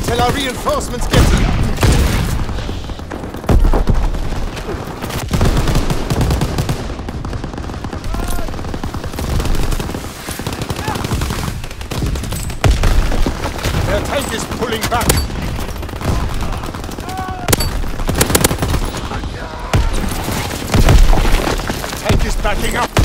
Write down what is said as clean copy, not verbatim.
until our reinforcements get here. Their tank is pulling back. The tank is backing up.